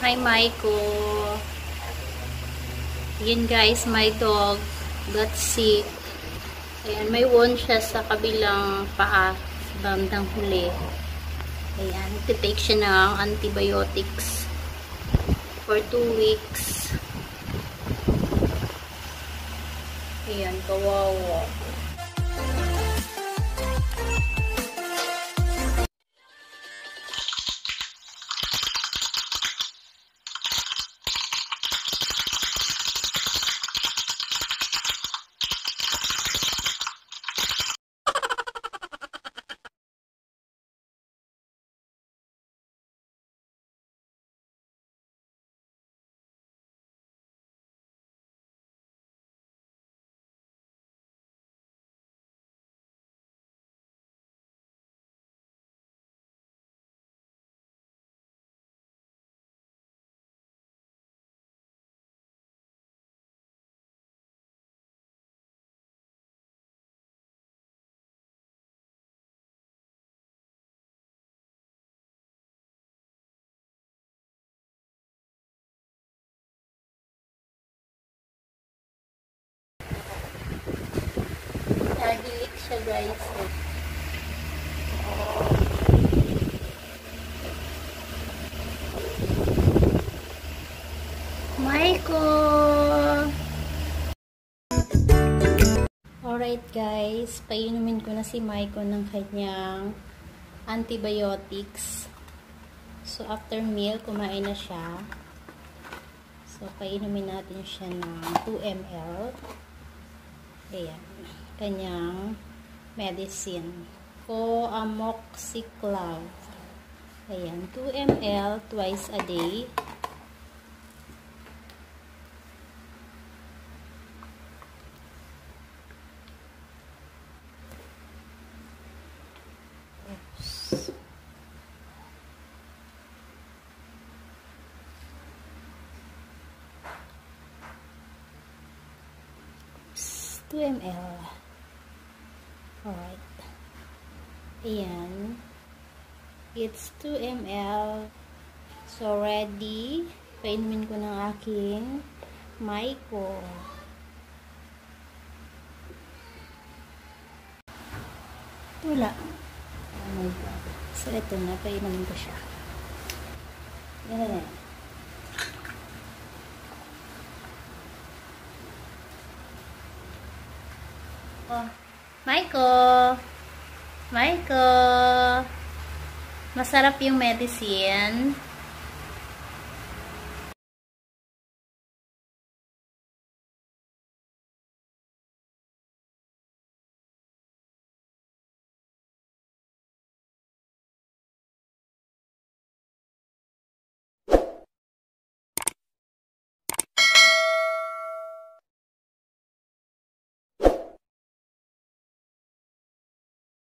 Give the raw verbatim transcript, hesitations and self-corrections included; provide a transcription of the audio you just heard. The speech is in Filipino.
Hi, Maiko. Yun guys, my dog got sick. Ayan, may wound siya sa kabilang paa, bandang huli. Ayan, nagtitake siya ng antibiotics for two weeks. Ayan, kawawa. Nahilik siya guys. Maiko! Alright guys, painumin ko na si Maiko ng kanyang antibiotics. So after meal, kumain na siya. So painumin natin siya ng two milliliters. Ayan, kanyang medicine. Coamoxiclav. Ayan, two milliliters twice a day. Oops. two milliliters. Alright. Ayan. It's two milliliters. So, ready. Painumin ko ng aking Maiko. Wala. Oh my God. So, ito na. Painumin ko siya. Yan na yan. Oh, Maiko, Maiko, masarap yung medicine.